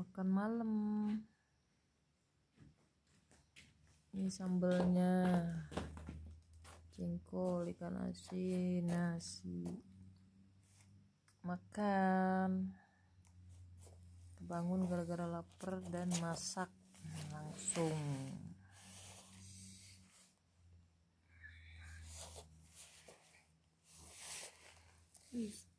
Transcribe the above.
makan malam. Ini sambelnya, jengkol, ikan asin, nasi. Makan. Bangun gara-gara lapar dan masak langsung. Wih.